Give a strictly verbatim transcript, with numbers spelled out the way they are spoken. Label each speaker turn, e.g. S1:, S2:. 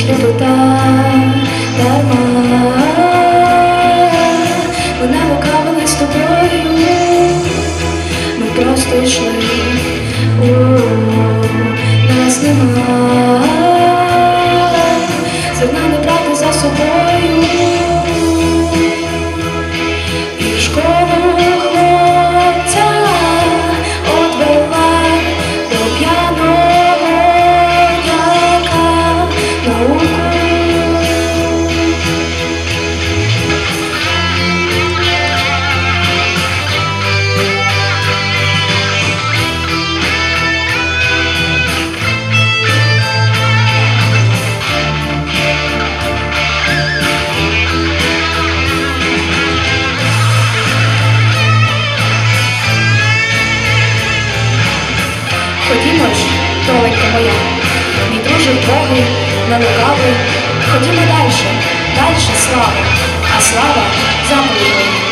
S1: клопота дарма. Ми не лукавили з тобою, ми просто йшли, у нас нема зерна не брати за собою. І школу хлопця одвела до п'яного яка науку. Ходімо ж, доленько моя, мій друже вдовгий, не лукавий. Ходімо дальше, дальше слава, а слава заповідь.